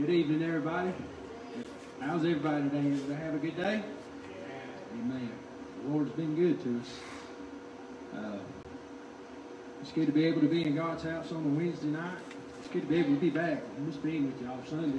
Good evening, everybody. How's everybody today? Did they have a good day? Amen. The Lord's been good to us. It's good to be able to be in God's house on a Wednesday night. It's good to be able to be back. I miss being with y'all Sunday.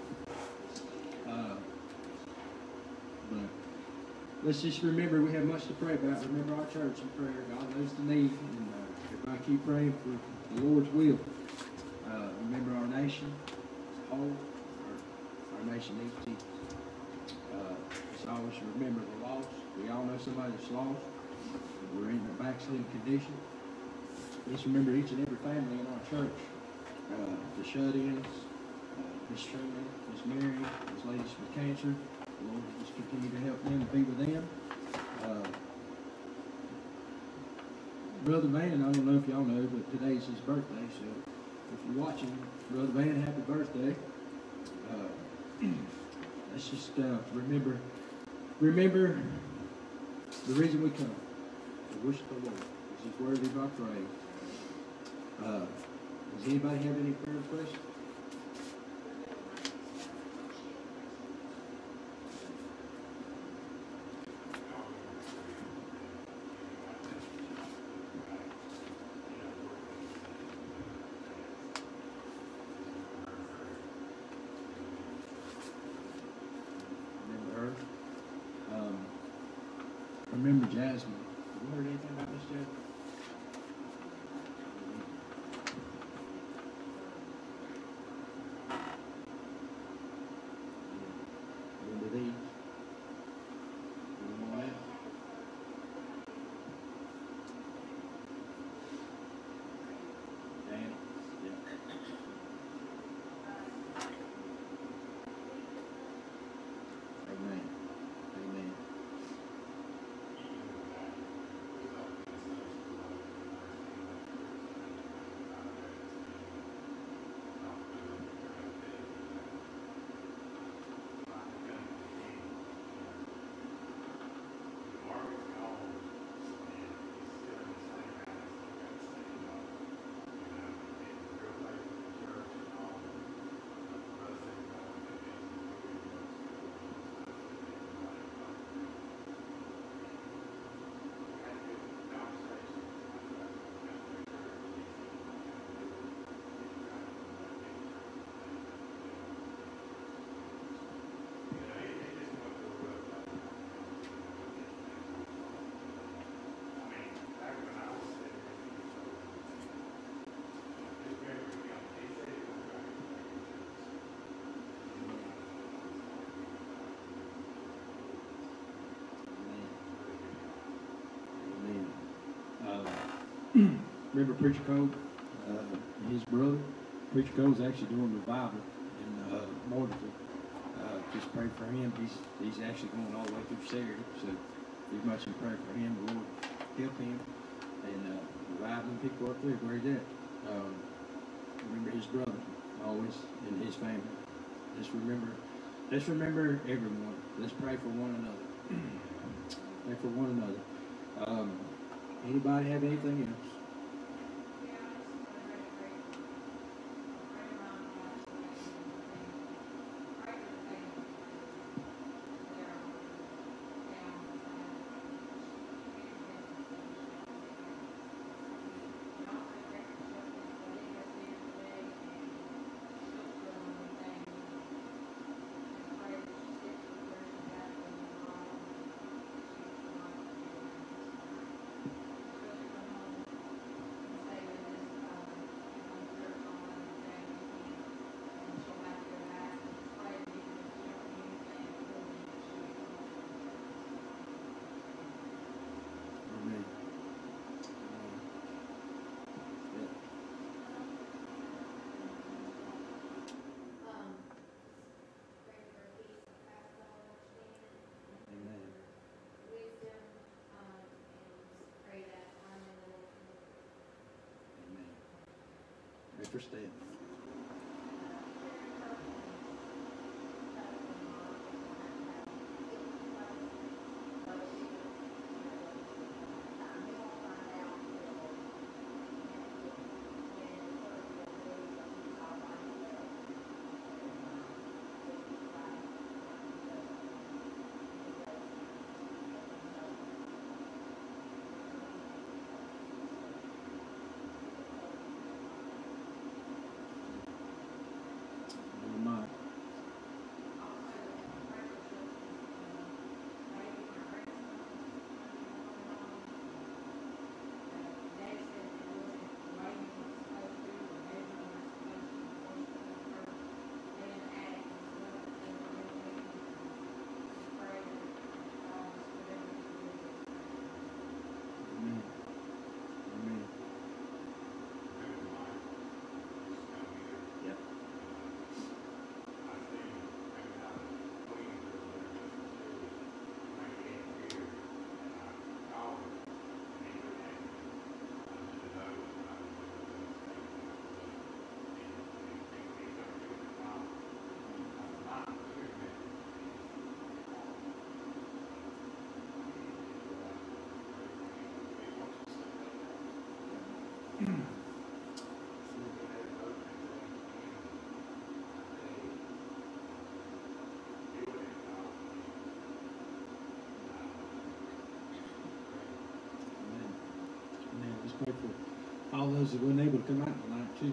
But let's just remember we have much to pray about. Remember our church in prayer. God knows the need. And everybody keep praying for the Lord's will. Remember our nation as a whole. Our nation needs Jesus. Let's always remember the lost. We all know somebody that's lost. We're in a backsliding condition. Let's remember each and every family in our church. The shut-ins, Miss Truman, Miss Mary, those ladies with cancer. The Lord just continue to help them and be with them. Brother Van, I don't know if y'all know, but today's his birthday, so if you're watching, Brother Van, happy birthday. Let's just remember the reason we come, to worship the Lord, because He's worthy of our praise. Does anybody have any prayer requests? Remember Jasmine. Have you heard anything about this, Jasmine? Remember these? Anyone else? Dan? Yeah. Amen. Amen. Remember Preacher Cole and his brother? Preacher Cole's actually doing revival in Morganton. Just pray for him. He's actually going all the way through Saturday, so be much in prayer for him. The Lord help him and revive them people up there where he's at. Remember his brother always and his family. Let's remember everyone. Let's pray for one another. Pray for one another. Anybody have anything else? Understand. all those that weren't able to come out tonight, too.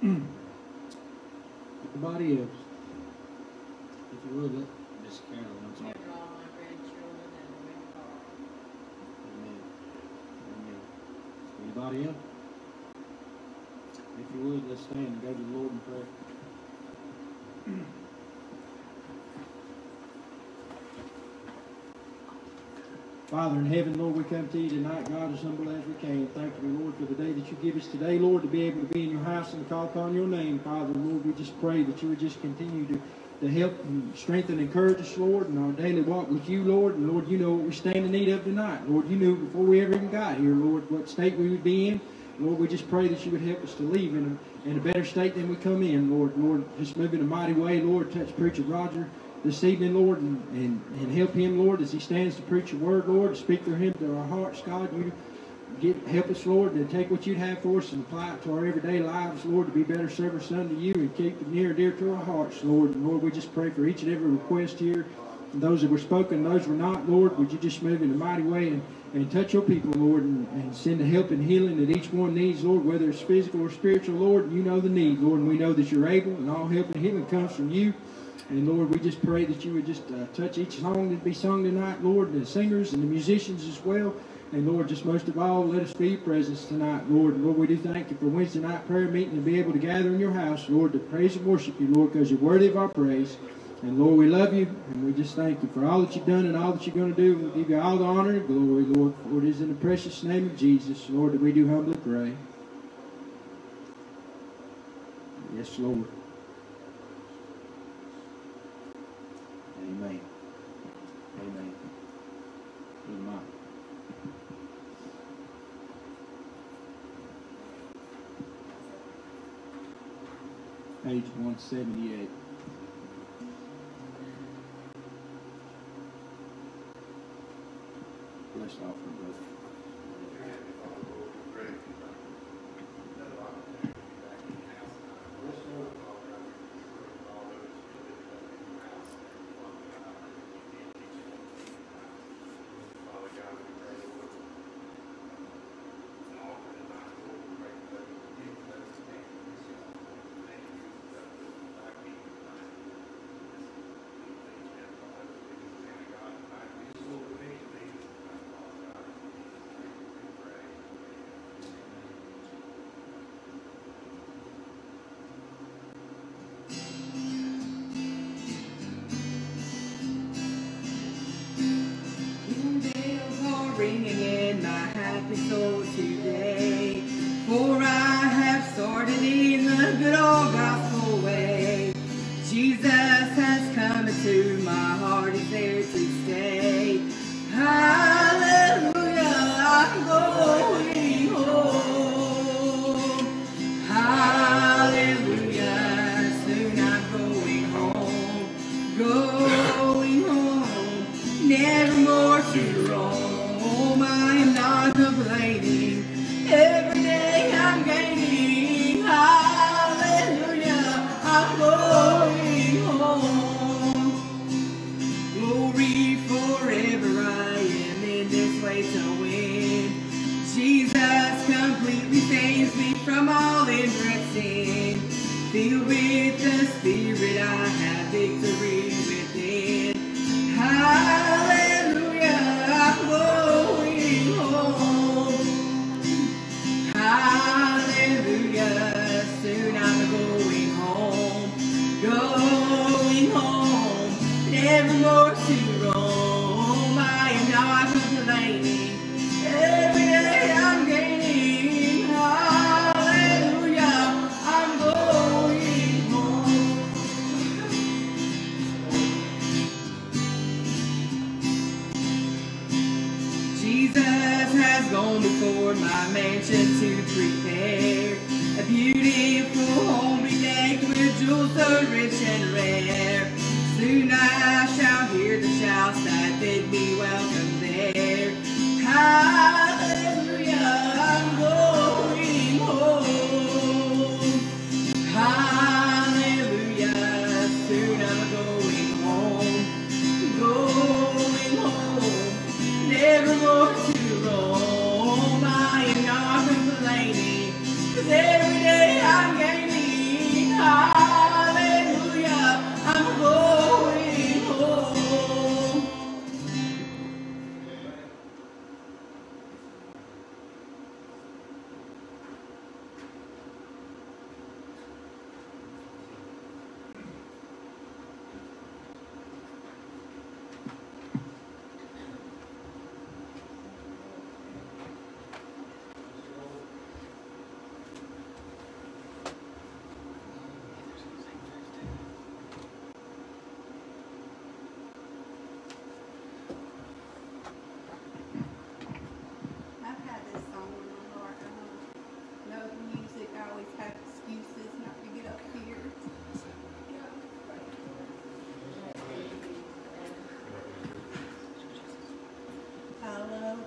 Everybody else. If you would, let Miss Carolyn. Remember all my grandchildren and remember Carl. Amen. Amen. Anybody else? If you would, let's stand and go to the Lord in prayer. Father in heaven, Lord, we come to you tonight, God, as humble as we can. Thank you, Lord, for the day that you give us today, Lord, to be able to be in your house and call upon your name, Father. Lord, we just pray that you would just continue to help and strengthen and encourage us, Lord, in our daily walk with you, Lord. And Lord, you know what we stand in need of tonight. Lord, you knew before we ever even got here, Lord, what state we would be in. Lord, we just pray that you would help us to leave in a better state than we come in, Lord. Lord, just move in a mighty way, Lord. Touch Preacher Roger this evening, Lord, and help him, Lord, as he stands to preach your word, Lord, to speak through him to our hearts, God. You help us, Lord, to take what you'd have for us and apply it to our everyday lives, Lord, to be better servants unto you and keep it near and dear to our hearts, Lord. And Lord, we just pray for each and every request here, and those that were spoken, those were not, Lord. Would you just move in a mighty way and touch your people, Lord, and send the help and healing that each one needs, Lord, whether it's physical or spiritual, Lord. You know the need, Lord, and we know that you're able, and all help and healing comes from you. And Lord, we just pray that you would just touch each song that be sung tonight, Lord, the singers and the musicians as well. And Lord, just most of all, let us feel your presence tonight, Lord. And Lord, we do thank you for Wednesday night prayer meeting and be able to gather in your house, Lord, to praise and worship you, Lord, because you're worthy of our praise. And Lord, we love you, and we just thank you for all that you've done and all that you're going to do. And we give you all the honor and glory, Lord, for it is in the precious name of Jesus, Lord, that we do humbly pray. Yes, Lord. Amen. Amen. Good night. Page 178. Blessed offering, brother. Ringing in my happy soul today, for I have started in the good old gospel way. Jesus has come into my heart, is there to stay. Hallelujah, I'm going home. Hallelujah, soon I'm going home. Going home, never more to roam. I am not complaining. Every day I'm gaining. Hallelujah, I'm going home. Glory forever, I am in this way to win. Jesus completely saves me from all inbred sin. Filled with the Spirit, I have victory within. Hallelujah, I'm going home. Hallelujah, soon I'm going home. Going home, never more to roam. I am not complaining. Every day I'm gaining. Hallelujah, I'm going home. Jesus has gone before my mansion to prepare a beautiful home bedecked with jewels so rich and rare. Soon I shall hear the shouts that bid me welcome there. Hallelujah, I'm going home. Hallelujah, soon I'm going home. Going home, never more to roam. I am not complaining.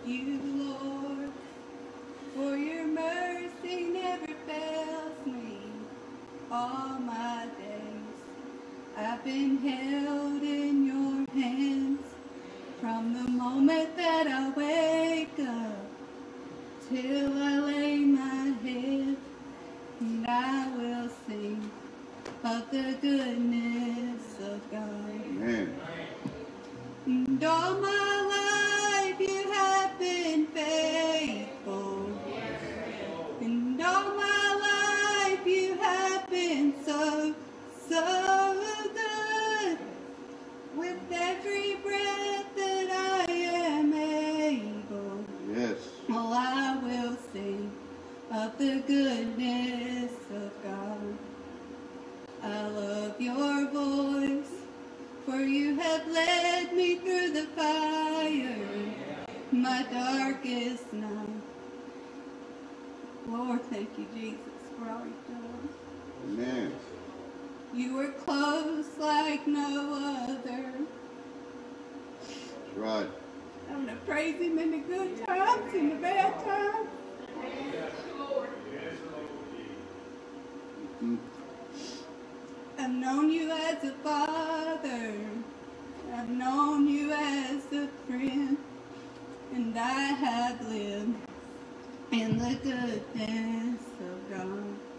you, Lord, for your mercy never fails me all my days. I've been held in your hands from the moment that I wake up till I lay my head, and I will sing of the goodness of God. Amen. And all my life you have been faithful. And all my life you have been so, so good. With every breath that I am able, Yes. oh, I will sing of the goodness of God. I love your voice, for you have led me through the fire, my darkest night. Lord, thank you, Jesus, for all you've done. Amen. You were close like no other. That's right. I'm going to praise him in the good times and the bad times. Mhm. I've known you as a father. I've known you as a friend. And I have lived in the goodness of God.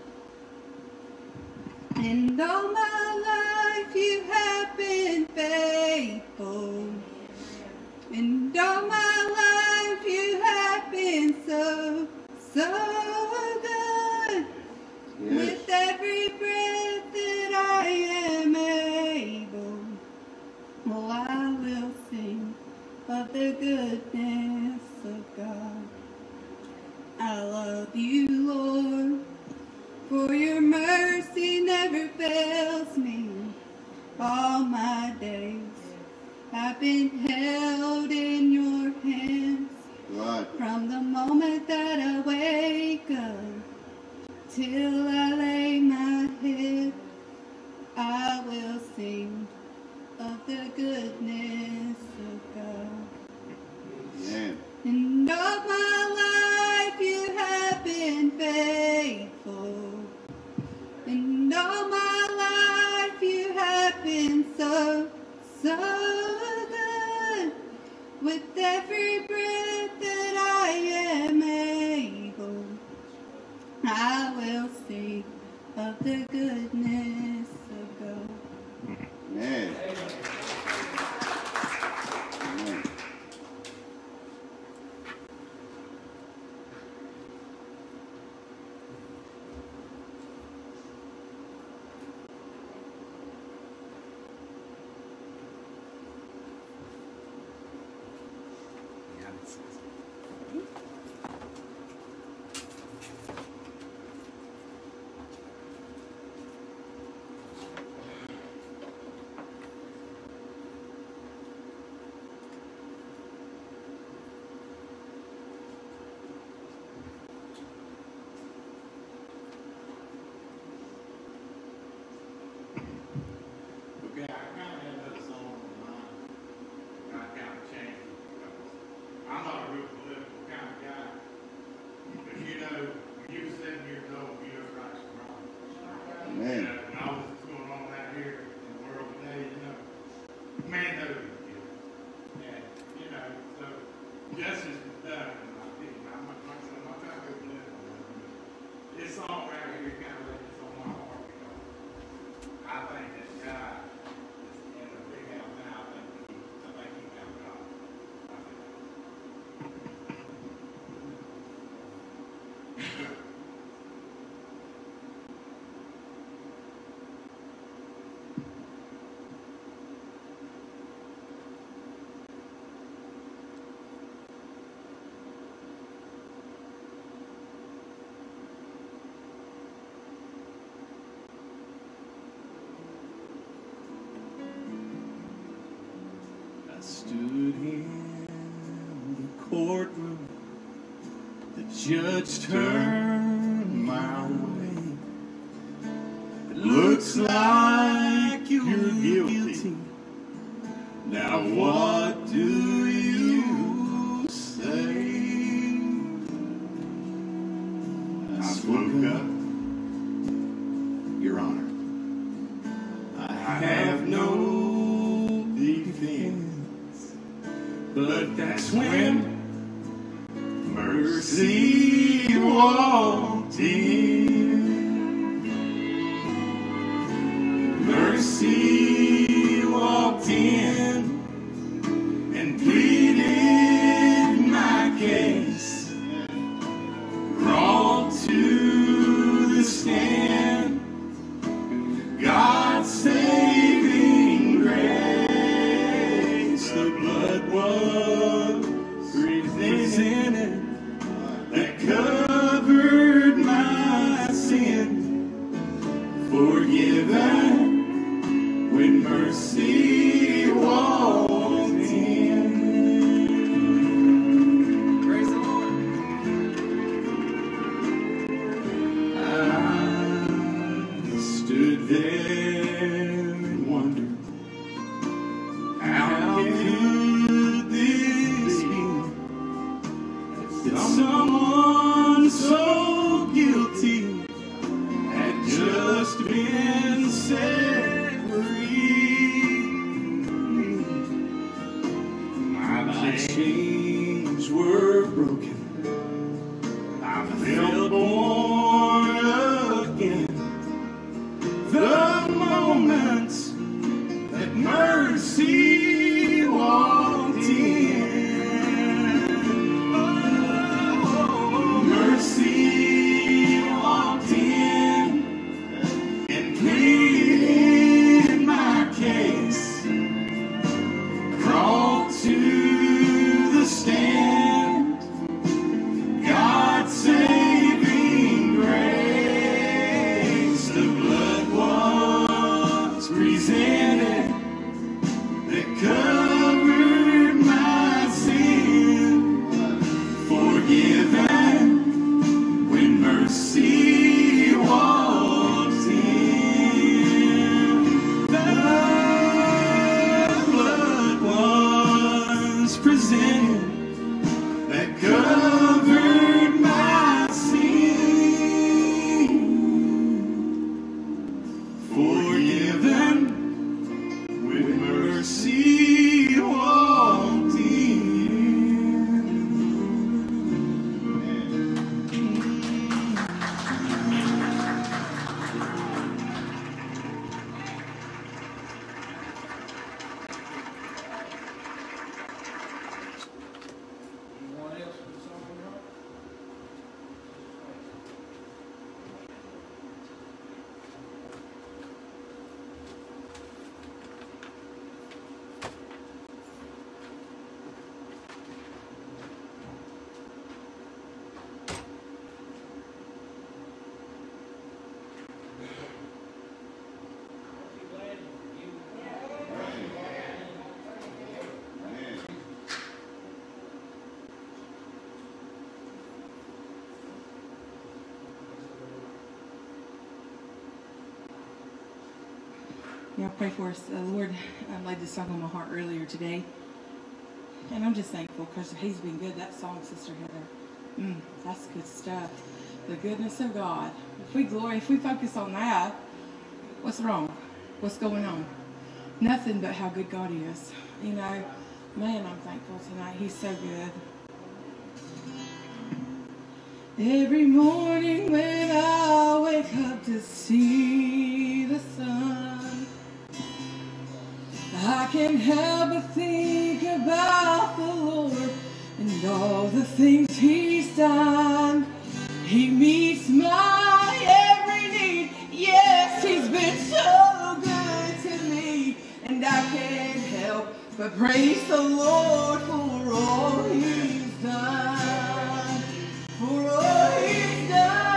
And all my life you have been faithful. And all my life you have been so, so good. Yes. With every breath that I am able, oh, I will sing of the goodness of God. I love you, Lord, for your mercy never fails me all my days. I've been held in your hands Right. from the moment that I wake up till I lay my head. I will sing of the goodness of God. Amen. And all my life you have been faithful. And all my life you have been so, so good. With every breath that I am able, I will sing of the goodness of God. Amen. Amen. Okay, I kind of had another song in mind. I kind of changed it because I'm not a real political kind of guy. But you know, when you were 7 years old, you know right from wrong. Amen. And all this is going on out here in the world today, you know, man knows it, you know. And, you know, so justice is done, in my opinion. I'm not trying to go political. This song right here kind of lays this on my heart because I think that God is in the big house now. I think he found God. I think. I stood in the courtroom, the judge turned my way. It looks like you're guilty. Now what do you say? have no defense. But that's when mercy walked in. Mercy walked in and pleaded my case, brought to the stand God's saving grace. The blood was presented that covered my sin, forgiven when mercy walked in. Praise the Lord. I stood there and wondered, how could this be? That someone so guilty had just been set free. My chains were broken, I felt born again. The moment that mercy walked in, oh, mercy walked in and pleaded my case, brought to the stand God's saving grace. The blood was presented that covered my sin, forgiven when mercy walks in. The blood was presented that covered my sin, forgiven when mercy walked in. Anyone else with something on your heart? Yeah, pray for us. Lord, I laid this song on my heart earlier today. And I'm just thankful because he's been good. That song, Sister Heather, that's good stuff. The goodness of God. If we focus on that, what's wrong? What's going on? Nothing but how good God is. You know, man, I'm thankful tonight. He's so good. Every morning when I wake up to see the sun, I can't help but think about the Lord and all the things He's done. He meets my every need. Yes, He's been so good to me, and I can't help but praise the Lord for all He's done. For all He's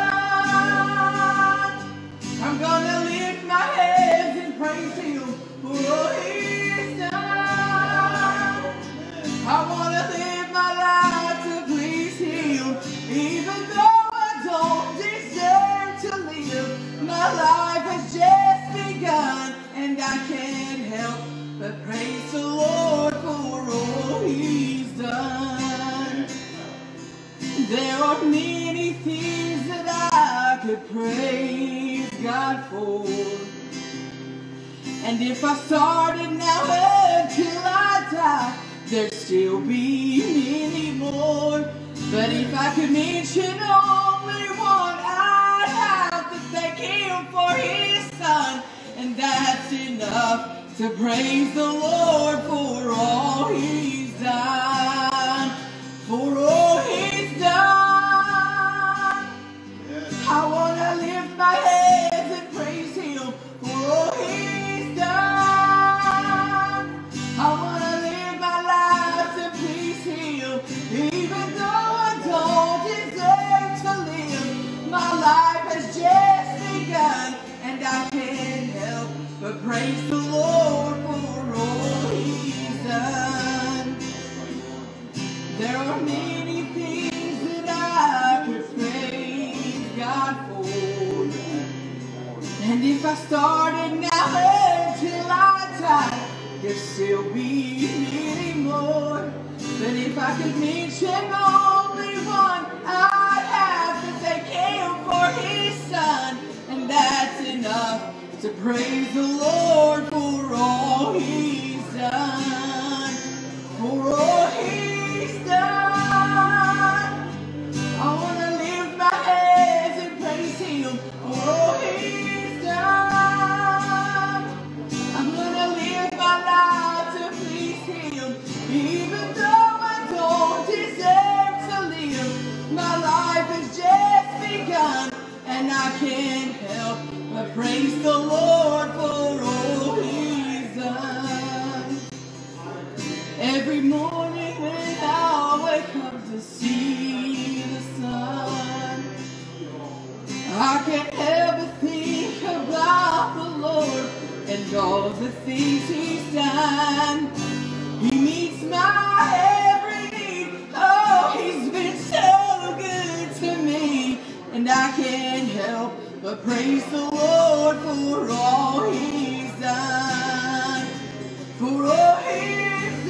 done, I'm gonna lift my hands and praise Him for all He's done. I wanna live my life to please Him, even though I don't deserve to live. My life has just begun, and I can't help but praise the Lord for all He's done. There are many things that I could praise God for. And if I started now until I die, there'd still be many more. But if I could mention only one, I'd have to thank him for his son. And that's enough to praise the Lord for all he's done. For all he's done. I want to lift my hands and praise him for all he's done. I want to live my life to please him, even though I don't deserve to live. My life has just begun, and I can't help but praise the Lord for all he's done. There are many things that I could praise God for. And if I started now until I die, there'd still be many more. But if I could mention only one, I'd have to thank him for his son. And that's enough to praise the Lord for all he's done. For all he's done. I want to lift my hands and praise him for all he's done. I'm going to live my life to please him, even though I don't deserve to live. My life has just begun, and I can't help but praise the Lord for all he's done. Every morning when I wake up to see the sun, I can't help but think about the Lord and all the things he's done. He meets my every need. Oh, he's been so good to me. And I can't help but praise the Lord for all he's done. For all he's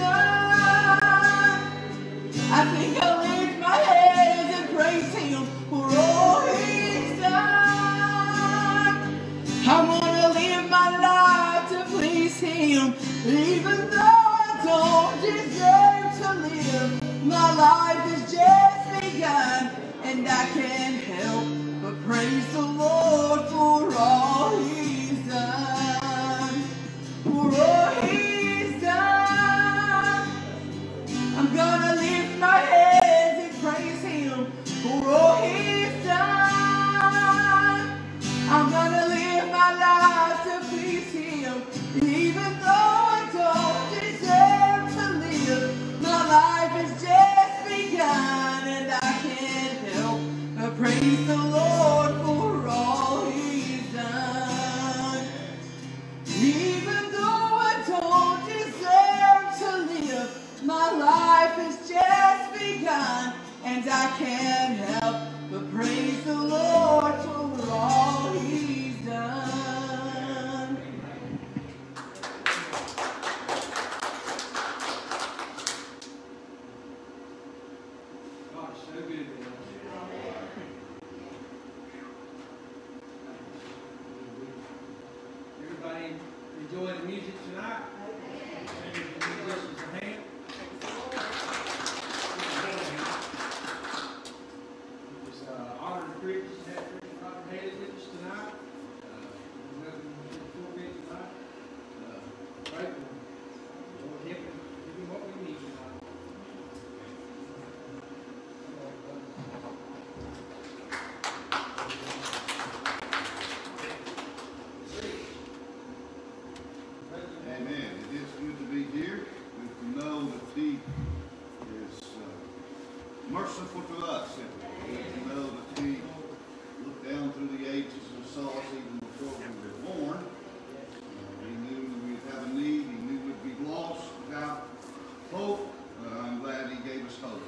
done. I think I'll lift my hands and praise him for all he's done. I want to live my life to please him, even though I don't deserve to live. My life has just begun, and I can't help but praise the Lord for all he's done. For all he's done. I'm gonna lift my hands and praise him for all he's done. I'm gonna live my life to please him, even though I don't deserve to live. My life has just begun, and I can't help but praise the Lord for all he's done. Even though I don't deserve to live, my life has just begun, and I can't help but praise the Lord for all he's done. God, so good. Everybody enjoy the music tonight? Give the musicians a hand. Just honor the preachers and have Preacher Robert Haley with us tonight. Welcome to the pulpit tonight. Grateful. Lord, give him what we need tonight. Amen. It is good to be here. Good to know that he is merciful to us. And good to know that he looked down through the ages and saw us even before we were born. He knew we'd have a need. He knew we'd be lost without hope. But I'm glad he gave us hope.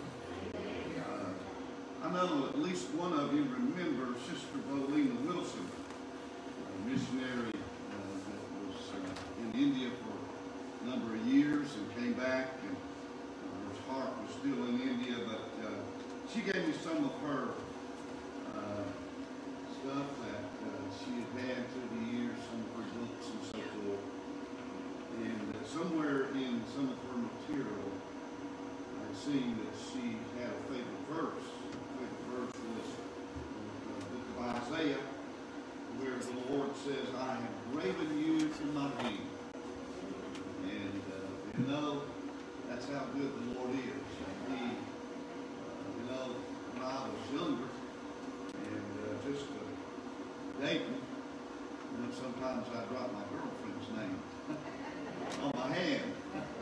I know at least one of you remember Sister Bolina Wilson, a missionary that was in India for a number of years and came back, and her heart was still in India, but she gave me some of her stuff that she had had through the years, some of her books and so forth. somewhere in some of her material, I've seen that she had a favorite verse. The favorite verse was the book of Isaiah, where the Lord says, I have graven you in my hand. And you know, that's how good the Lord is. And he, you know, when I was younger and just dating, you know, sometimes I drop my girlfriend's name on my hand.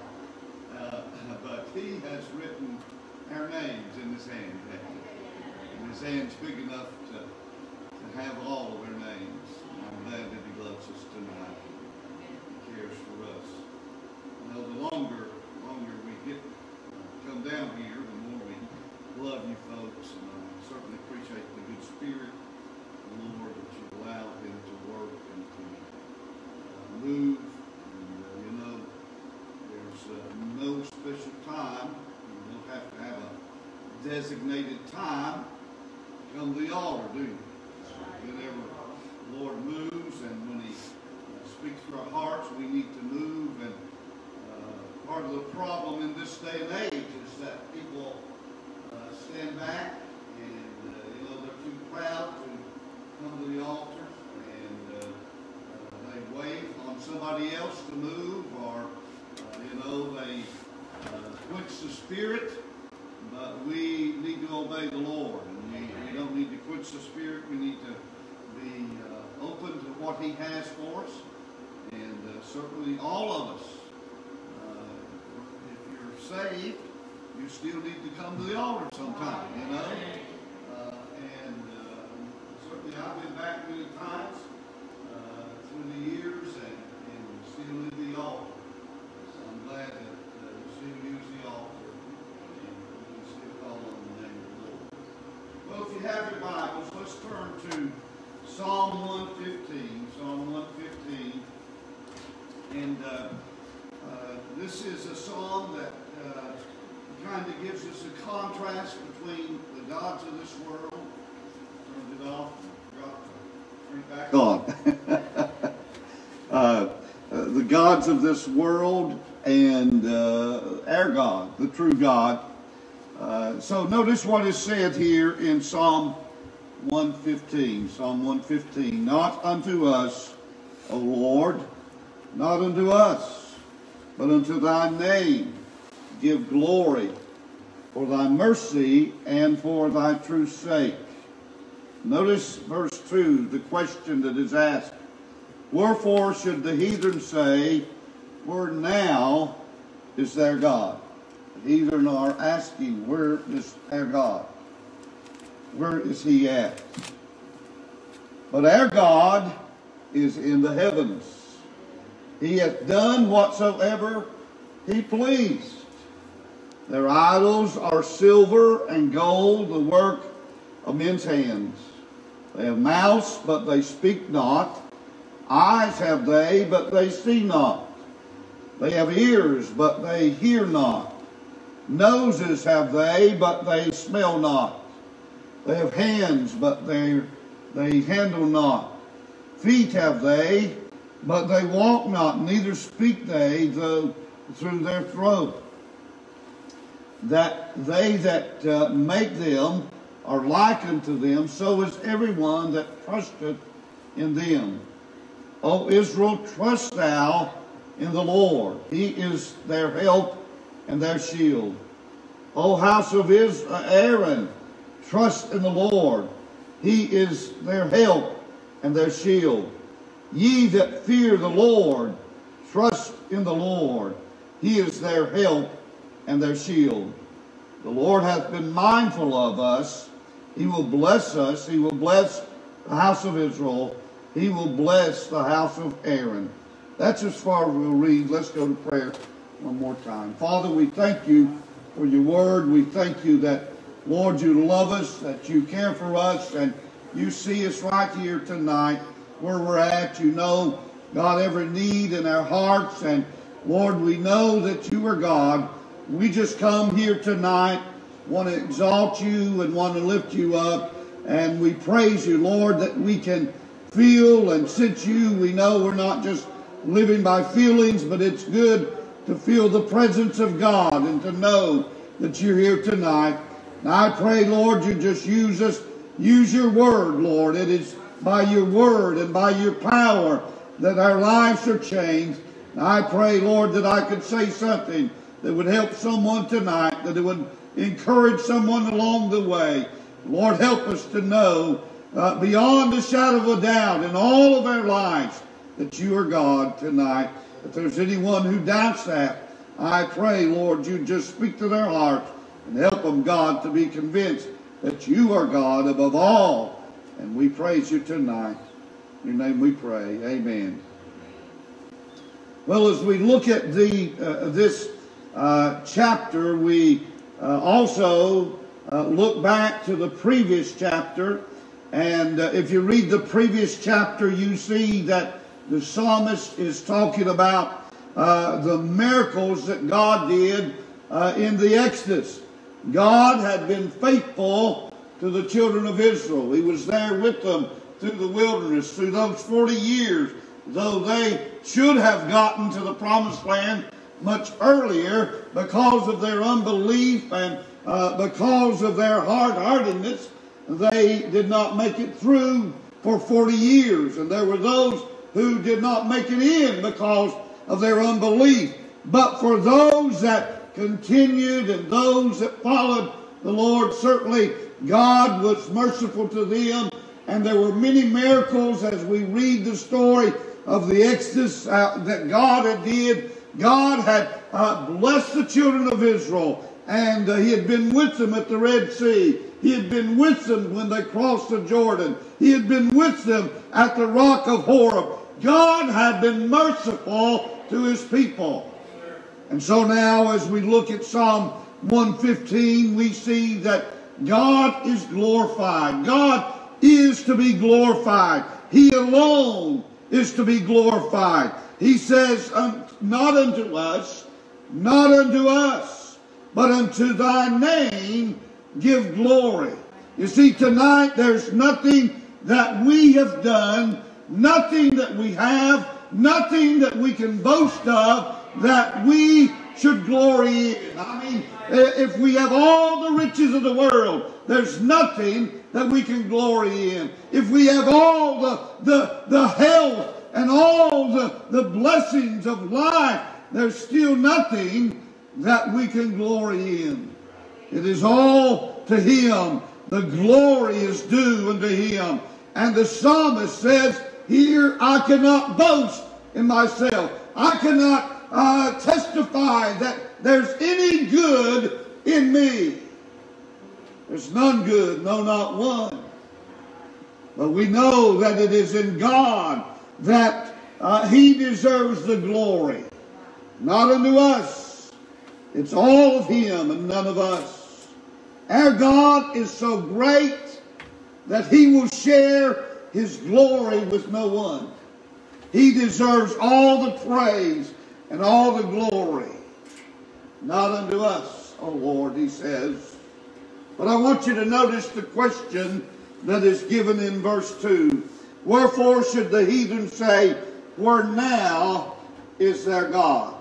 But he has written our names in his hand. And his hand's big enough to have all of our names. I'm glad that he loves us tonight. He cares for us. You know, the longer we get come down here, the more we love you folks. And I certainly appreciate the good spirit of the Lord that you allow him to work and to move. And you know, there's no special time. You don't have to have a designated time to come to the altar, do you? Whenever the Lord moves and when he speaks to our hearts, we need to move. And part of the problem in this day and age is that people stand back and you know, they're too proud to come to the altar, and they wait on somebody else to move, or you know, they quench the spirit. But we need to obey the Lord, and we don't need to quench the spirit. We need to be open to what he has for us. And certainly all of us, if you're saved, you still need to come to the altar sometime, you know. And certainly I've been back many times through the years and still need the altar. So I'm glad that you still use the altar and you still call on the name of the Lord. Well, if you have your Bibles, let's turn to Psalm 115. Psalm 115. And this is a psalm that kind of gives us a contrast between the gods of this world. Turned it off and dropped it. Turn it back on. The gods of this world and our God, the true God. So notice what is said here in Psalm 115. Psalm 115. Not unto us, O Lord, not unto us, but unto thy name give glory for thy mercy and for thy true sake. Notice verse 2, the question that is asked. Wherefore should the heathen say, where now is their God? The heathen are asking, where is our God? Where is he at? But our God is in the heavens. He hath done whatsoever he pleased. Their idols are silver and gold, the work of men's hands. They have mouths, but they speak not. Eyes have they, but they see not. They have ears, but they hear not. Noses have they, but they smell not. They have hands, but they handle not. Feet have they, but they walk not, neither speak they, though through their throat. That they that make them are like unto them, so is everyone that trusteth in them. O Israel, trust thou in the Lord. He is their help and their shield. O house of Aaron, trust in the Lord. He is their help and their shield. Ye that fear the Lord, trust in the Lord. He is their help and their shield. The Lord hath been mindful of us. He will bless us. He will bless the house of Israel. He will bless the house of Aaron. That's as far as we'll read. Let's go to prayer one more time. Father, we thank you for your word. We thank you that, Lord, you love us, that you care for us, and you see us right here tonight where we're at. You know, God, every need in our hearts, and Lord, we know that you are God. We just come here tonight, want to exalt you and want to lift you up, and we praise you, Lord, that we can feel and sense you. We know we're not just living by feelings, but it's good to feel the presence of God and to know that you're here tonight. And I pray, Lord, you just use us. Use your word, Lord. It is by your word and by your power that our lives are changed. And I pray, Lord, that I could say something that would help someone tonight, that it would encourage someone along the way. Lord, help us to know beyond a shadow of a doubt in all of our lives that you are God tonight. If there's anyone who doubts that, I pray, Lord, you just speak to their hearts and help them, God, to be convinced that you are God above all. And we praise you tonight. In your name we pray. Amen. Well, as we look at this chapter, we also look back to the previous chapter. And if you read the previous chapter, you see that the psalmist is talking about the miracles that God did in the Exodus. God had been faithful to the children of Israel. He was there with them through the wilderness, through those 40 years, though they should have gotten to the promised land much earlier because of their unbelief and because of their hard-heartedness. They did not make it through for 40 years. And there were those who did not make it in because of their unbelief. But for those that continued and those that followed the Lord, certainly God was merciful to them. And there were many miracles as we read the story of the Exodus that God had did. God had blessed the children of Israel, and he had been with them at the Red Sea. He had been with them when they crossed the Jordan. He had been with them at the rock of Horeb. God had been merciful to his people. And so now as we look at Psalm 115, we see that God is glorified. God is to be glorified. He alone is to be glorified. He says, not unto us, but unto thy name give glory. You see, tonight there's nothing that we have done, nothing that we have, nothing that we can boast of that we should glory in. I mean, if we have all the riches of the world, there's nothing that we can glory in. If we have all the health and all the blessings of life, there's still nothing that we can glory in. It is all to him. The glory is due unto him. And the psalmist says, here I cannot boast in myself. I cannot testify that there's any good in me. There's none good, no, not one. But we know that it is in God that he deserves the glory. Not unto us. It's all of him and none of us. Our God is so great that he will share his glory with no one. He deserves all the praise and all the glory. Not unto us, O Lord, he says. But I want you to notice the question that is given in verse 2. Wherefore should the heathen say, where now is their God?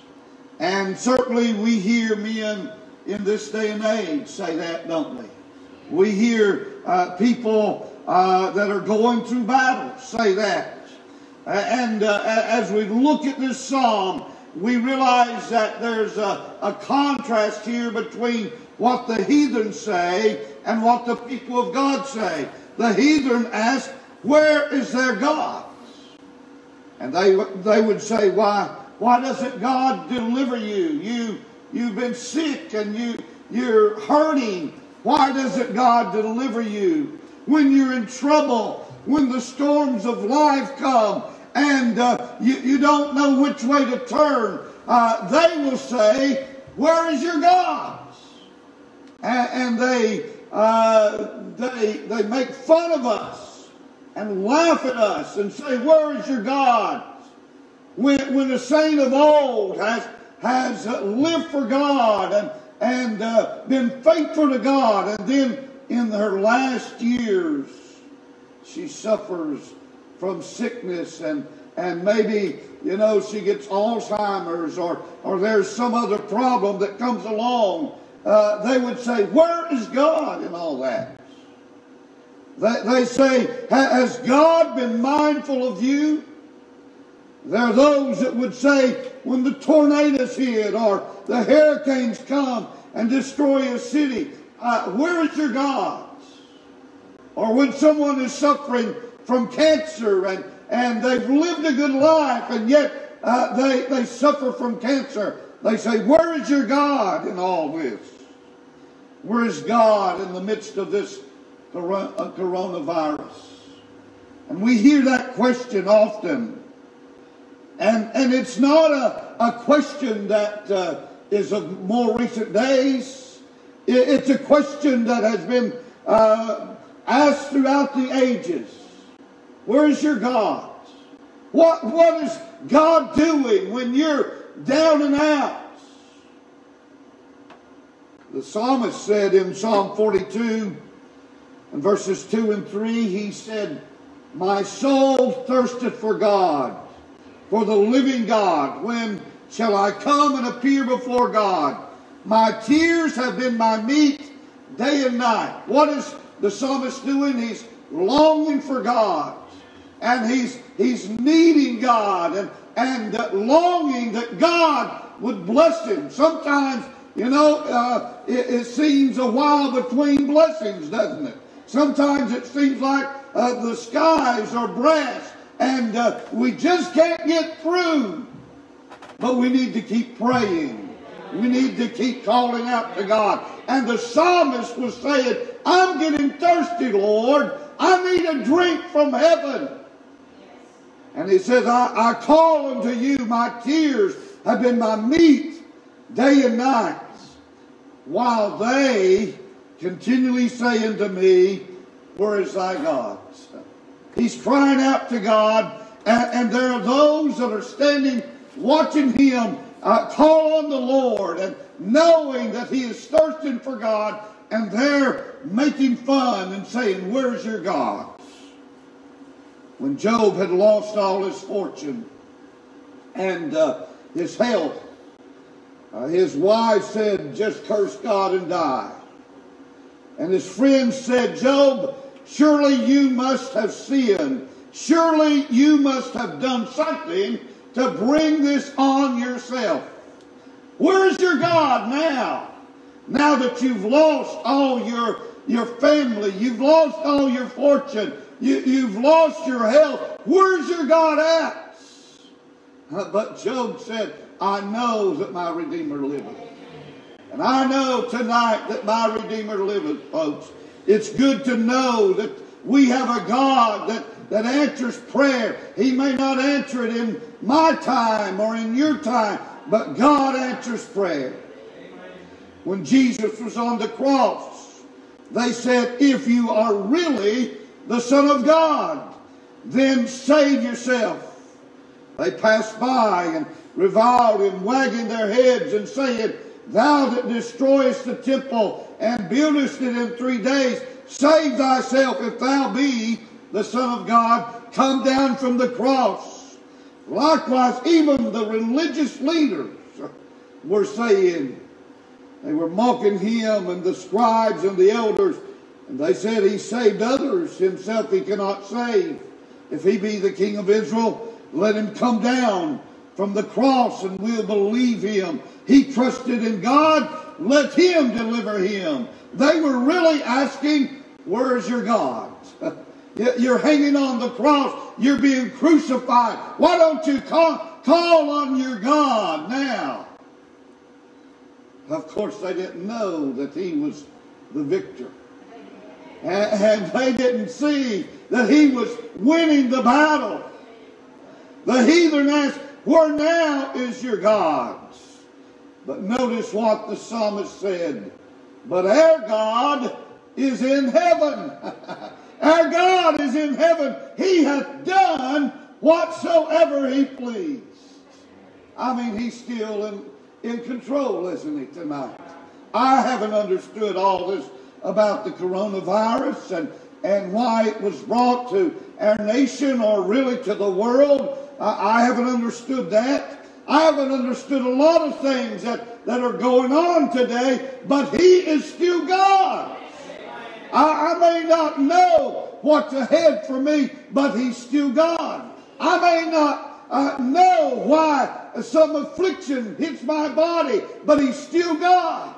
And certainly we hear men in this day and age say that, don't we? We hear people that are going through battles say that. And as we look at this psalm, we realize that there's a contrast here between what the heathen say and what the people of God say. The heathen ask, where is their God? And they would say, why doesn't God deliver you? You've been sick and you're hurting. Why doesn't God deliver you? When you're in trouble, when the storms of life come and you don't know which way to turn, they will say, where is your God? And they make fun of us and laugh at us and say, where is your God? When a saint of old has lived for God and been faithful to God, and then in her last years she suffers from sickness and maybe you know, she gets Alzheimer's or there's some other problem that comes along, they would say, where is God in all that? They say, has God been mindful of you? There are those that would say, when the tornadoes hit or the hurricanes come and destroy a city, where is your God? Or when someone is suffering from cancer and they've lived a good life and yet they suffer from cancer, they say, where is your God in all this? Where is God in the midst of this coronavirus? And we hear that question often. And it's not a question that is of more recent days. It's a question that has been asked throughout the ages. Where is your God? What is God doing when you're down and out? The psalmist said in Psalm 42 and verses 2 and 3, he said, my soul thirsteth for God, for the living God. When shall I come and appear before God? My tears have been my meat day and night. What is the psalmist doing? He's longing for God. And he's needing God and longing that God would bless him. Sometimes, you know, it seems a while between blessings, doesn't it? Sometimes it seems like the skies are brass and we just can't get through. But we need to keep praying. We need to keep calling out to God. And the psalmist was saying, I'm getting thirsty, Lord. I need a drink from heaven. And he says, I call unto you. My tears have been my meat day and night, while they continually say unto me, where is thy God? He's crying out to God, and there are those that are standing watching him call on the Lord and knowing that he is thirsting for God, and they're making fun and saying, where's your God? When Job had lost all his fortune and his health, his wife said, just curse God and die. And his friends said, Job, surely you must have sinned. Surely you must have done something to bring this on yourself. Where's your God now? Now that you've lost all your family, you've lost all your fortune, you've lost your health, where's your God at? But Job said, I know that my Redeemer liveth. And I know tonight that my Redeemer liveth, folks. It's good to know that we have a God that answers prayer. He may not answer it in my time or in your time, but God answers prayer. When Jesus was on the cross, they said, if you are really the Son of God, then save yourself. They passed by and reviled him, wagging their heads and saying, thou that destroyest the temple and buildest it in 3 days, save thyself if thou be the Son of God. Come down from the cross. Likewise, even the religious leaders were saying, they were mocking him and the scribes and the elders. And they said, he saved others, himself he cannot save. If he be the King of Israel, let him come down from the cross and we'll believe him. He trusted in God, let him deliver him. They were really asking, where's your God? You're hanging on the cross, you're being crucified. Why don't you call on your God now? Of course, they didn't know that he was the victor. And they didn't see that he was winning the battle. The heathen asked, where now is your God? But notice what the psalmist said. But our God is in heaven. Our God is in heaven. He hath done whatsoever he pleased. I mean, he's still in control, isn't he, tonight? I haven't understood all this about the coronavirus and why it was brought to our nation or really to the world. I haven't understood that. I haven't understood a lot of things that are going on today, but He is still God. I may not know what's ahead for me, but He's still God. I may not know why some affliction hits my body, but He's still God.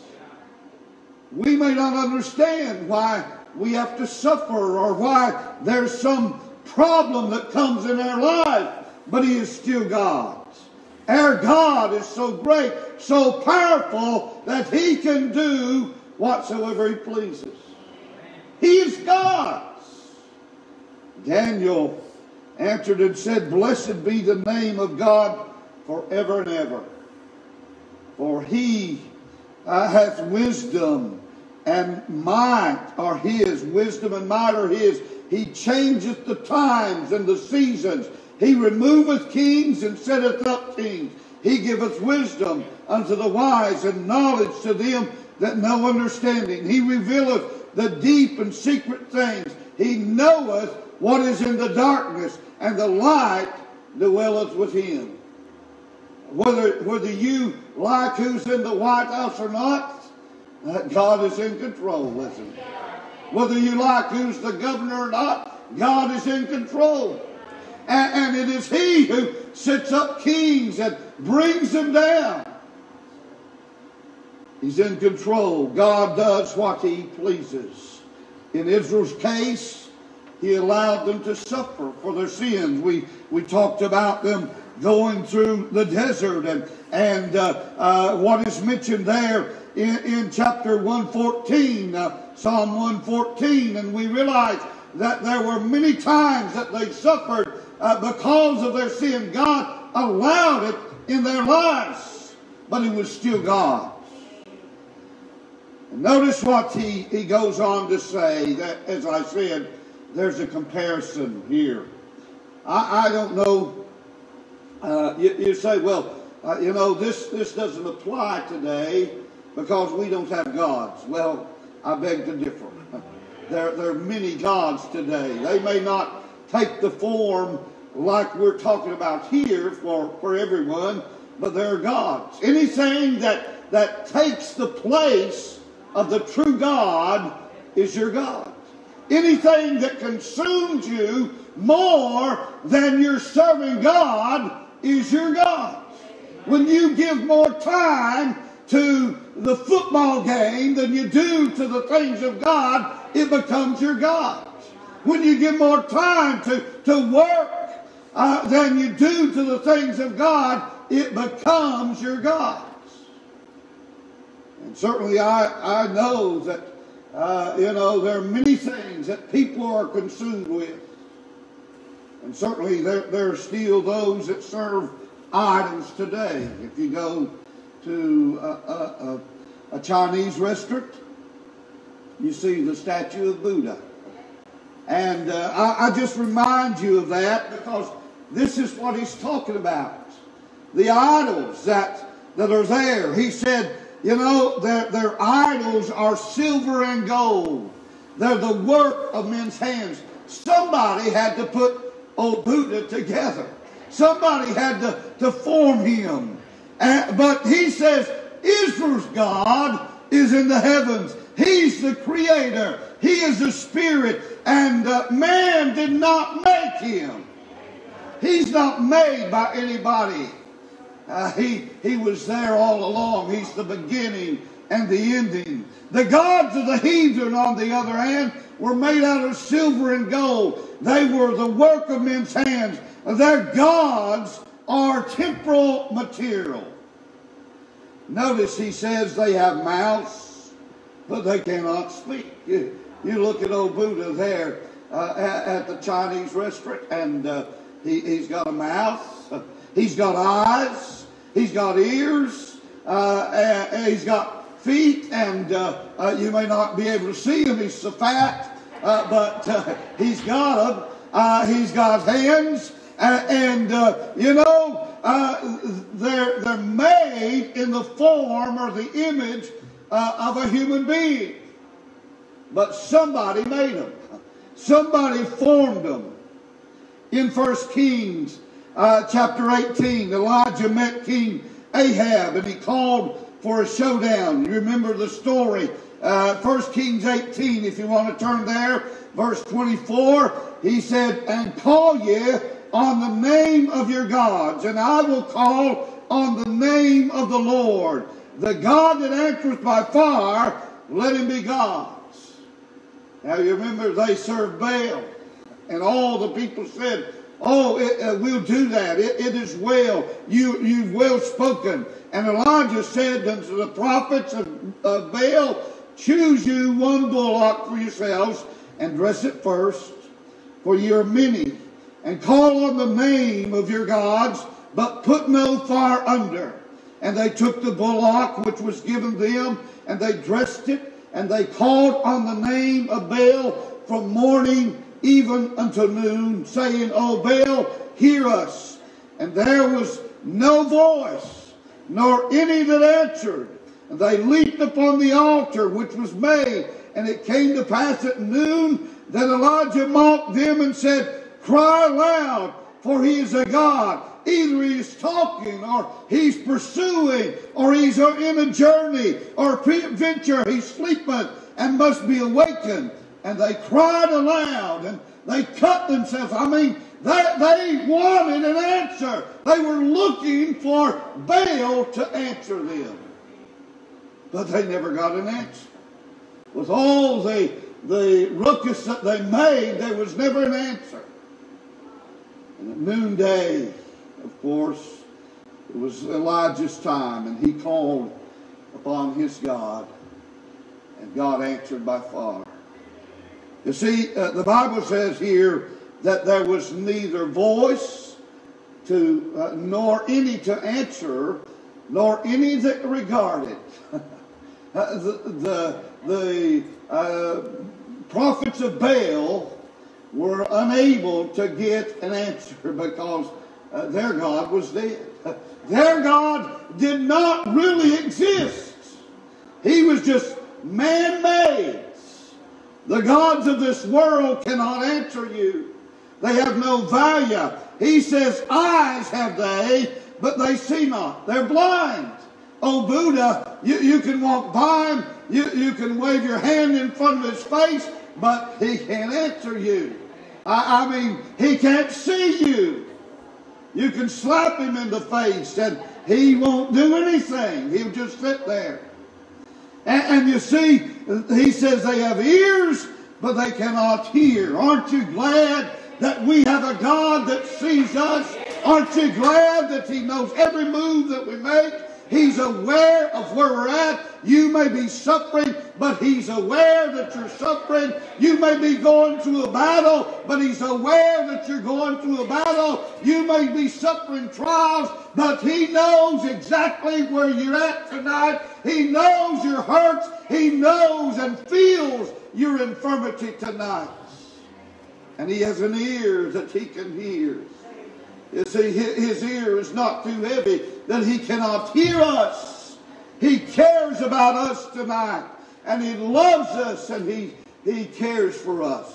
We may not understand why we have to suffer or why there's some problem that comes in our life, but He is still God. Our God is so great, so powerful, that He can do whatsoever He pleases. He is God. Daniel answered and said, Blessed be the name of God forever and ever. For He hath wisdom and might are His. Wisdom and might are His. He changeth the times and the seasons. He removeth kings and setteth up kings. He giveth wisdom unto the wise and knowledge to them that know understanding. He revealeth the deep and secret things. He knoweth what is in the darkness, and the light dwelleth with Him. Whether you like who's in the White House or not, God is in control, listen. Whether you like who's the governor or not, God is in control. And it is He who sets up kings and brings them down. He's in control. God does what He pleases. In Israel's case, He allowed them to suffer for their sins. We talked about them going through the desert and what is mentioned there in chapter 114, Psalm 114, and we realize that there were many times that they suffered because of their sin. God allowed it in their lives, but He was still God. And notice what he goes on to say, that, as I said, there's a comparison here. I don't know. You say, well, this doesn't apply today because we don't have gods. Well, I beg to differ. There are many gods today. They may not take the form like we're talking about here for everyone, but there are gods. Anything that takes the place of the true God is your God. Anything that consumes you more than you're serving God is your God. When you give more time to the football game than you do to the things of God, it becomes your God. When you give more time to work than you do to the things of God, it becomes your God. And certainly I know that there are many things that people are consumed with. And certainly there are still those that serve idols today. If you go to a Chinese restaurant, you see the statue of Buddha. And I just remind you of that because this is what he's talking about. The idols that are there. He said, their idols are silver and gold. They're the work of men's hands. Somebody had to put old Buddha together. Somebody had to form him. But he says, Israel's God is in the heavens. He's the creator. He is the spirit. And man did not make him. He's not made by anybody. He was there all along. He's the beginning and the ending. The gods of the heathen, on the other hand, were made out of silver and gold. They were the work of men's hands. Their gods are temporal material. Notice he says they have mouths, but they cannot speak. You look at old Buddha there at the Chinese restaurant, and he's got a mouth. He's got eyes, he's got ears, and he's got feet, and you may not be able to see him, he's so fat, but he's got them. He's got hands, and they're made in the form or the image of a human being. But somebody made them. Somebody formed them. In 1 Kings chapter 18, Elijah met King Ahab and he called for a showdown. You remember the story. 1 Kings 18, if you want to turn there, verse 24, he said, and call ye on the name of your gods, and I will call on the name of the Lord. The God that answereth by fire, let him be gods. Now you remember they served Baal, and all the people said, oh, we'll do that. It is well. You've well spoken. And Elijah said unto the prophets of Baal, choose you one bullock for yourselves, and dress it first, for ye are many, and call on the name of your gods, but put no fire under. And they took the bullock which was given them, and they dressed it, and they called on the name of Baal from morning even until noon, saying, O Baal, hear us. And there was no voice, nor any that answered. And they leaped upon the altar which was made, and it came to pass at noon that Elijah mocked them and said, cry aloud, for he is a god. Either he is talking, or he's pursuing, or he's in a journey, or peradventure he's sleeping and must be awakened. And they cried aloud, and they cut themselves. I mean, they wanted an answer. They were looking for Baal to answer them. But they never got an answer. With all the ruckus that they made, there was never an answer. And at noonday, of course, it was Elijah's time, and he called upon his God, and God answered by fire. You see, the Bible says here that there was neither voice nor any to answer, nor any that regarded. The prophets of Baal were unable to get an answer because their God was dead. Their God did not really exist. He was just man-made. The gods of this world cannot answer you. They have no value. He says, eyes have they, but they see not. They're blind. Oh, Buddha, you can walk by him. You can wave your hand in front of his face, but he can't answer you. I mean, he can't see you. You can slap him in the face and he won't do anything. He'll just sit there. And you see, he says they have ears, but they cannot hear. Aren't you glad that we have a God that sees us? Aren't you glad that he knows every move that we make? He's aware of where we're at. You may be suffering, but he's aware that you're suffering. You may be going through a battle, but he's aware that you're going through a battle. You may be suffering trials, but he knows exactly where you're at tonight. He knows your hurts. He knows and feels your infirmity tonight. And he has an ear that he can hear. You see, his ear is not too heavy that he cannot hear us. He cares about us tonight. And he loves us, and he cares for us.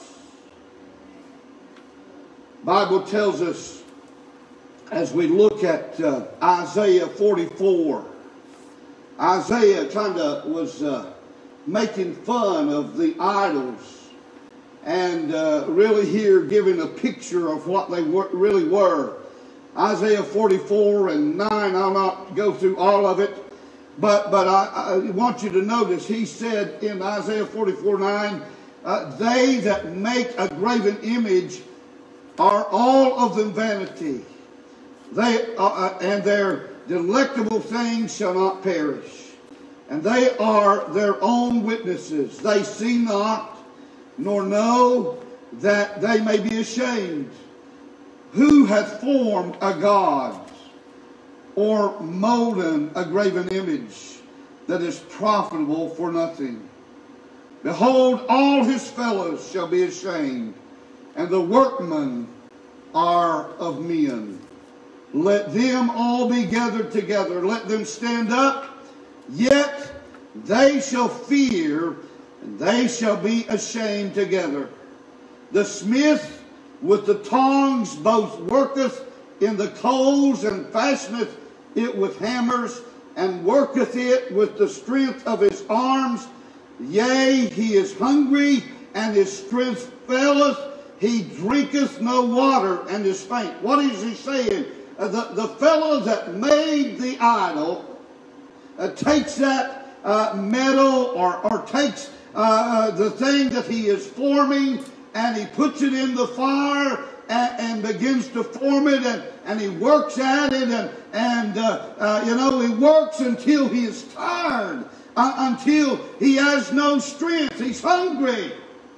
The Bible tells us, as we look at Isaiah 44, Isaiah kind of was making fun of the idols. And really here giving a picture of what they really were. Isaiah 44 and 9, I'll not go through all of it. But I want you to notice, he said in Isaiah 44:9, they that make a graven image are all of them vanity. And their delectable things shall not perish. And they are their own witnesses. They see not, nor know, that they may be ashamed. Who hath formed a god, or molden a graven image, that is profitable for nothing? Behold, all his fellows shall be ashamed, and the workmen are of men. Let them all be gathered together, let them stand up, yet they shall fear, and they shall be ashamed together. The smith with the tongs both worketh in the coals, and fashioneth it with hammers, and worketh it with the strength of his arms. Yea, he is hungry, and his strength faileth. He drinketh no water, and is faint. What is he saying? The fellow that made the idol takes that metal or takes the thing that he is forming, and he puts it in the fire and begins to form it, and he works at it, and he works until he is tired, until he has no strength. He's hungry,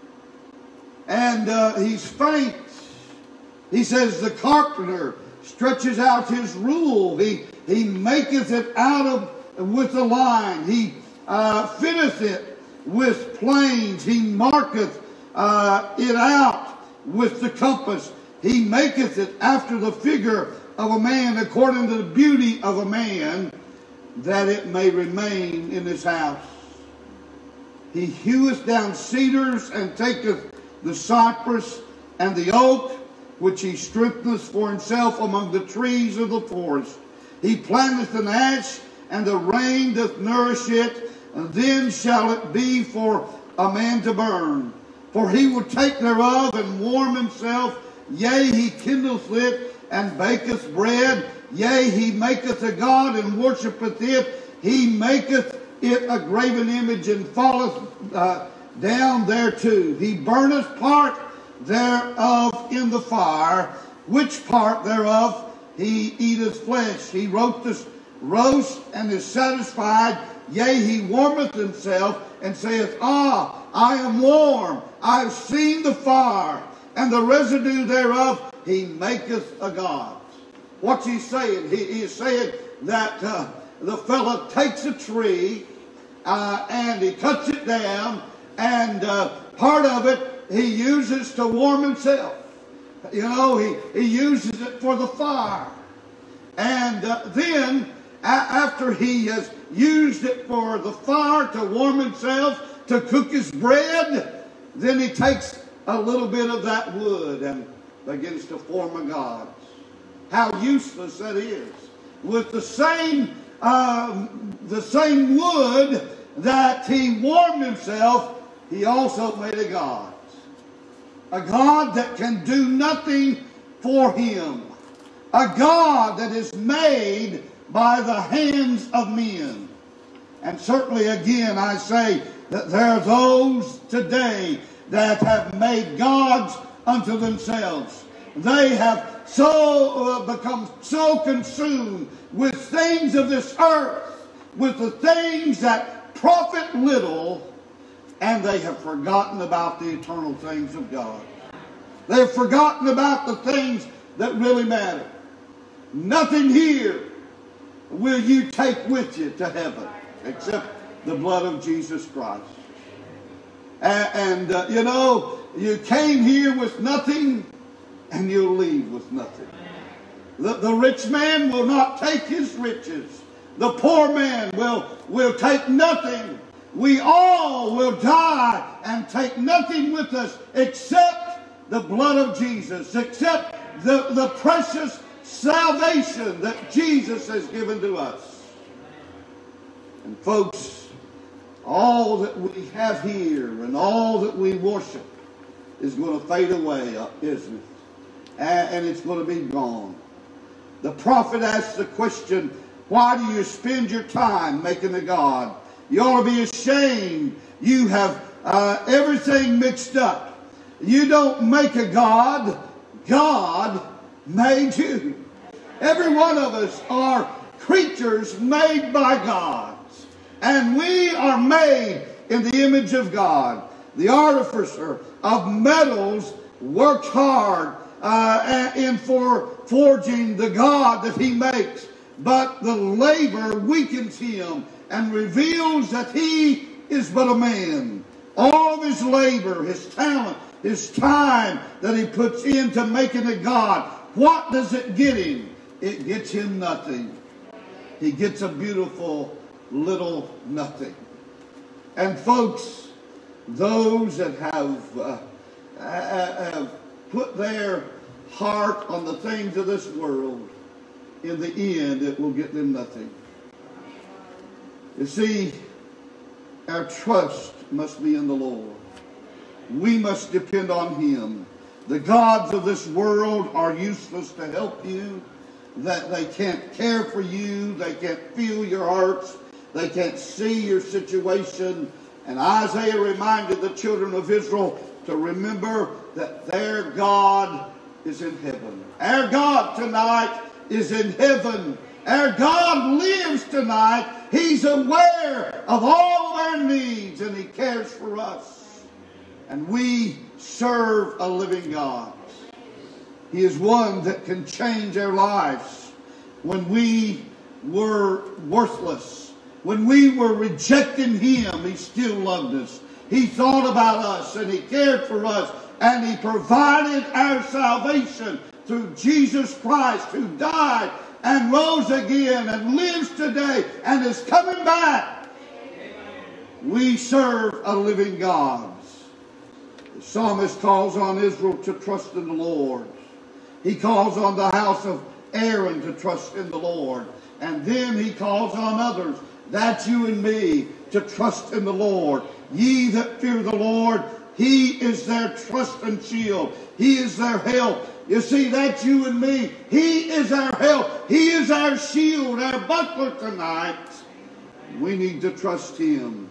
and he's faint. He says the carpenter stretches out his rule. He maketh it with a line. He fitteth it with planes. He marketh it out with the compass. He maketh it after the figure of a man, according to the beauty of a man, that it may remain in his house. He heweth down cedars, and taketh the cypress and the oak, which he strengtheneth for himself among the trees of the forest. He planteth an ash, and the rain doth nourish it, and then shall it be for a man to burn. For he will take thereof and warm himself. Yea, he kindleth it, and baketh bread. Yea, he maketh a god, and worshippeth it. He maketh it a graven image, and falleth down thereto. He burneth part thereof in the fire, which part thereof he eateth flesh. He roast and is satisfied. Yea, he warmeth himself, and saith, Ah, I am warm. I have seen the fire, and the residue thereof he maketh a god. What's he saying? He is saying that the fellow takes a tree and he cuts it down, and part of it he uses to warm himself. You know, he uses it for the fire. And then after he has used it for the fire to warm himself, to cook his bread, then he takes a little bit of that wood and begins to form a god. How useless that is. With the same wood that he warmed himself, he also made a god. A god that can do nothing for him. A god that is made by the hands of men. And certainly again I say that there are those today that have made gods unto themselves. They have become so consumed with things of this earth, with the things that profit little, and they have forgotten about the eternal things of God. They have forgotten about the things that really matter. Nothing here will you take with you to heaven except the blood of Jesus Christ. And you came here with nothing, and you'll leave with nothing. The rich man will not take his riches. The poor man will take nothing. We all will die and take nothing with us except the blood of Jesus, except the precious salvation that Jesus has given to us. And folks, all that we have here and all that we worship is going to fade away, isn't it? And it's going to be gone. The prophet asks the question, why do you spend your time making a god? You ought to be ashamed. You have everything mixed up. You don't make a god. God made you. Every one of us are creatures made by God. And we are made in the image of God. The artificer of metals works hard for forging the God that he makes. But the labor weakens him and reveals that he is but a man. All of his labor, his talent, his time that he puts into making a God, what does it get him? It gets him nothing. He gets a beautiful little nothing. And folks, those that have put their heart on the things of this world, in the end it will get them nothing. You see, our trust must be in the Lord. We must depend on Him. The gods of this world are useless to help you. That they can't care for you. They can't feel your hearts. They can't see your situation. And Isaiah reminded the children of Israel to remember that their God is in heaven. Our God tonight is in heaven. Our God lives tonight. He's aware of all of our needs and He cares for us. And we serve a living God. He is one that can change our lives. When we were worthless, when we were rejecting Him, He still loved us. He thought about us and He cared for us, and He provided our salvation through Jesus Christ, who died and rose again and lives today and is coming back. We serve a living God. The psalmist calls on Israel to trust in the Lord. He calls on the house of Aaron to trust in the Lord. And then he calls on others, that's you and me, to trust in the Lord. Ye that fear the Lord, He is their trust and shield. He is their help. You see, that's you and me. He is our help. He is our shield, our buckler tonight. We need to trust Him.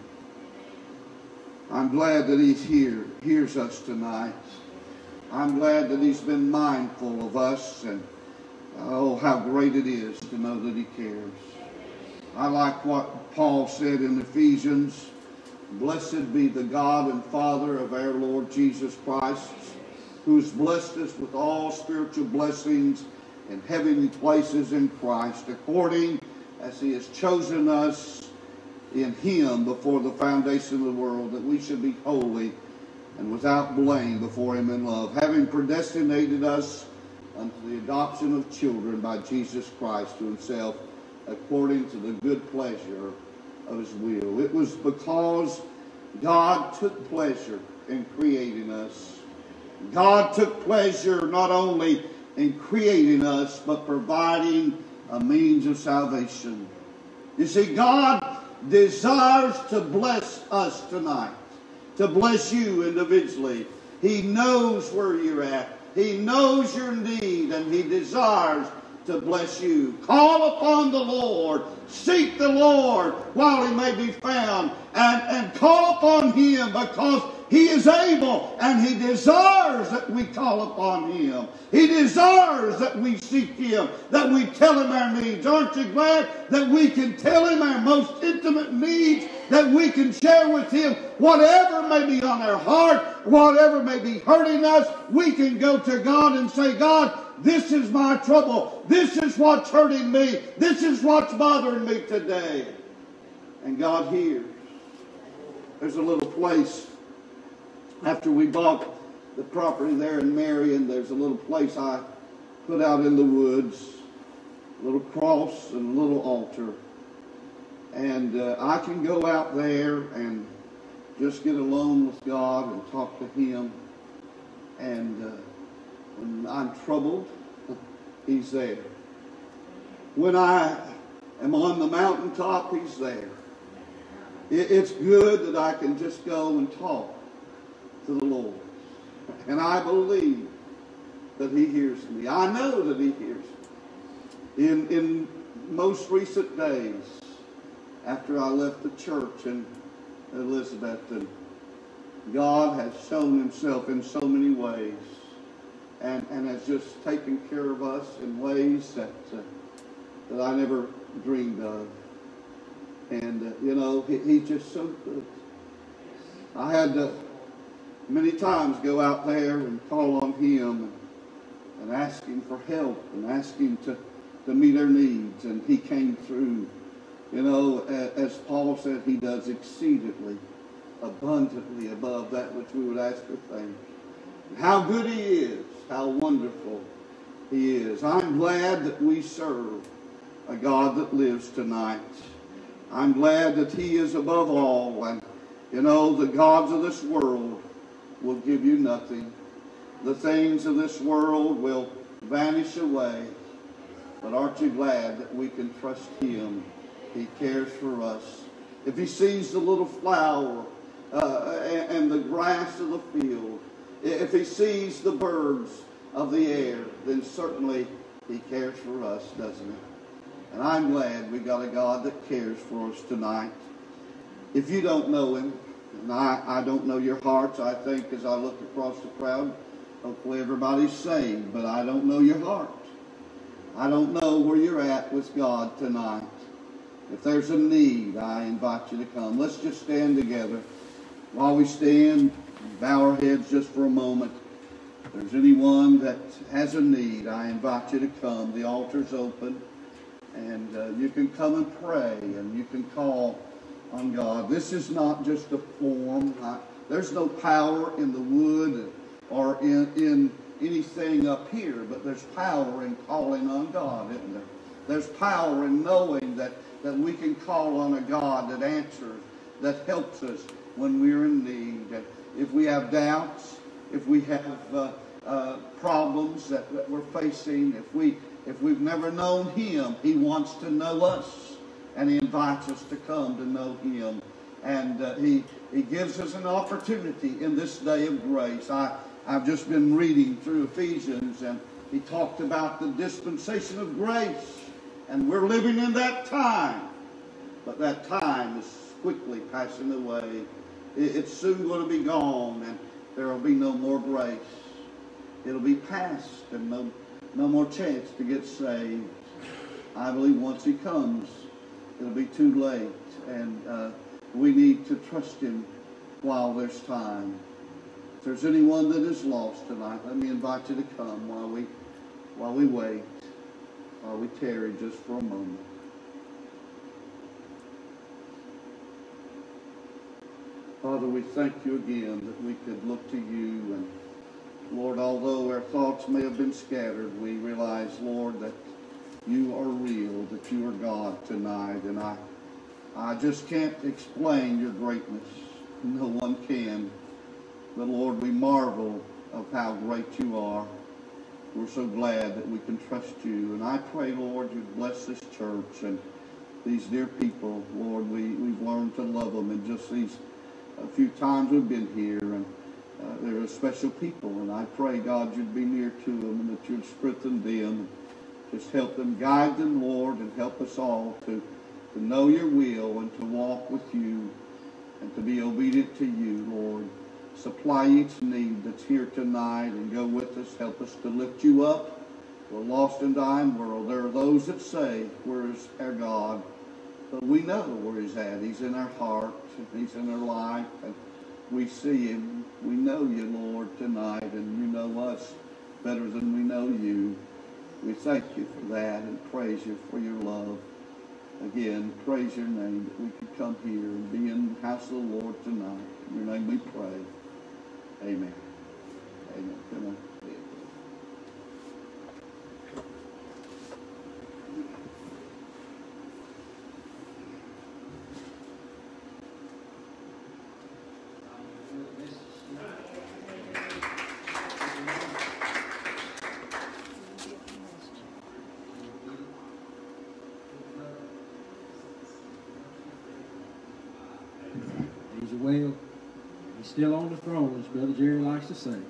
I'm glad that He's here, hears us tonight. I'm glad that He's been mindful of us, and oh, how great it is to know that He cares. I like what Paul said in Ephesians. Blessed be the God and Father of our Lord Jesus Christ, who has blessed us with all spiritual blessings in heavenly places in Christ, according as He has chosen us in Him before the foundation of the world, that we should be holy and without blame before Him in love, having predestinated us unto the adoption of children by Jesus Christ to Himself, according to the good pleasure of His will. It was because God took pleasure in creating us. God took pleasure not only in creating us, but providing a means of salvation. You see, God desires to bless us tonight, to bless you individually. He knows where you're at. He knows your need, and He desires to bless you. Call upon the Lord. Seek the Lord while He may be found. And call upon Him, because He is able, and He desires that we call upon Him. He desires that we seek Him, that we tell Him our needs. Aren't you glad that we can tell Him our most intimate needs, that we can share with Him whatever may be on our heart, whatever may be hurting us? We can go to God and say, God, this is my trouble. This is what's hurting me. This is what's bothering me today. And God hears. There's a little place, after we bought the property there in Marion, there's a little place I put out in the woods, a little cross and a little altar. And I can go out there and just get alone with God and talk to Him. And when I'm troubled, He's there. When I am on the mountaintop, He's there. It's good that I can just go and talk to the Lord. And I believe that He hears me. I know that He hears me. In most recent days, after I left the church in Elizabeth, and God has shown Himself in so many ways, and has just taken care of us in ways that I never dreamed of. And, you know, He's just so good. I had to many times go out there and call on Him and ask Him for help and ask Him to meet our needs. And He came through. You know, as Paul said, He does exceedingly, abundantly above that which we would ask or think. How good He is. How wonderful He is. I'm glad that we serve a God that lives tonight. I'm glad that He is above all. And, you know, the gods of this world will give you nothing. The things of this world will vanish away. But aren't you glad that we can trust Him? He cares for us. If He sees the little flower and the grass of the field, if He sees the birds of the air, then certainly He cares for us, doesn't He? And I'm glad we got a God that cares for us tonight. If you don't know Him, and I don't know your hearts, I think as I look across the crowd, hopefully everybody's saved, but I don't know your heart. I don't know where you're at with God tonight. If there's a need, I invite you to come. Let's just stand together. While we stand, bow our heads just for a moment. If there's anyone that has a need, I invite you to come. The altar's open, and you can come and pray, and you can call on God. This is not just a form. There's no power in the wood or in anything up here, but there's power in calling on God, isn't there? There's power in knowing that we can call on a God that answers, that helps us when we're in need. And if we have doubts, if we have problems that we're facing, if we've never known Him, He wants to know us, and He invites us to come to know Him. And He gives us an opportunity in this day of grace. I've just been reading through Ephesians, and he talked about the dispensation of grace. And we're living in that time. But that time is quickly passing away. It's soon going to be gone, and there will be no more grace. It'll be past, and no more chance to get saved. I believe once He comes, it'll be too late. And we need to trust Him while there's time. If there's anyone that is lost tonight, let me invite you to come while we wait, while we tarry just for a moment. Father, we thank you again that we could look to you. And Lord, although our thoughts may have been scattered, we realize, Lord, that you are real, that you are God tonight. And I just can't explain your greatness. No one can. But Lord, we marvel of how great you are. We're so glad that we can trust you. And I pray, Lord, you bless this church and these dear people. Lord, we've learned to love them in just these a few times we've been here. And they're a special people. And I pray, God, you'd be near to them and that you'd strengthen them. Just help them, guide them, Lord, and help us all to know your will and to walk with you and to be obedient to you, Lord. Supply each need that's here tonight and go with us. Help us to lift you up. We're lost and dying world. There are those that say, where is our God? But we know where He's at. He's in our heart. He's in our life. And we see Him. We know you, Lord, tonight. And you know us better than we know you. We thank you for that and praise you for your love. Again, praise your name that we could come here and be in the house of the Lord tonight. In your name we pray. Amen. Amen. Come on. He's well. He's still on the throne, as Brother Jerry likes to say.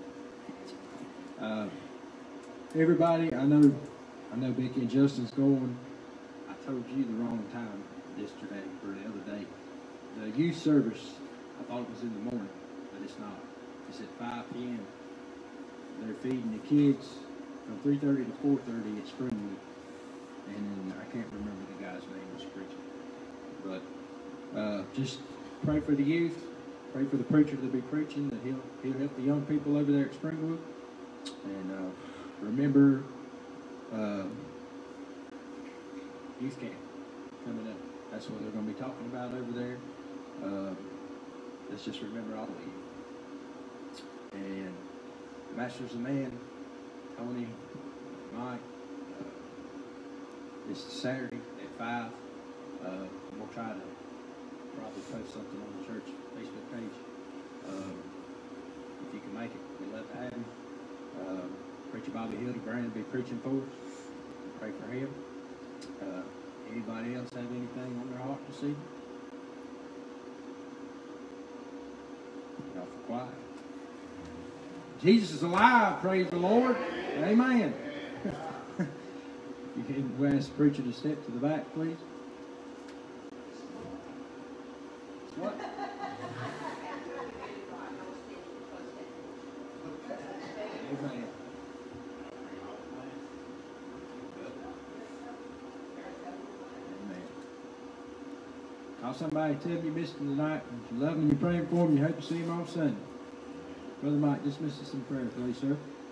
Everybody, I know Becky and Justin's going. I told you the wrong time yesterday or the other day. The youth service, I thought it was in the morning, but it's not. It's at 5 p.m. They're feeding the kids from 3:30 to 4:30 at Springwood. And I can't remember the guy's name who's preaching. But just pray for the youth. Pray for the preacher to be preaching, that he'll help the young people over there at Springwood. And remember youth camp coming up. That's what they're going to be talking about over there. Let's just remember all of you. And Masters of Man, Tony, Mike, it's Saturday at 5. We'll try to probably post something on the church Facebook page. If you can make it, we'd love to have you. Preacher Bobby Hildebrand will be preaching for us. Pray for him. Anybody else have anything on their heart this evening? Y'all for quiet. Jesus is alive, praise the Lord. Amen. You can ask the preacher to step to the back, please. What? Amen. Amen. Call somebody, tell them you missed him tonight. If you love him, you're praying for him, you hope to see him on Sunday. Brother Mike, dismiss us in prayer, please, sir.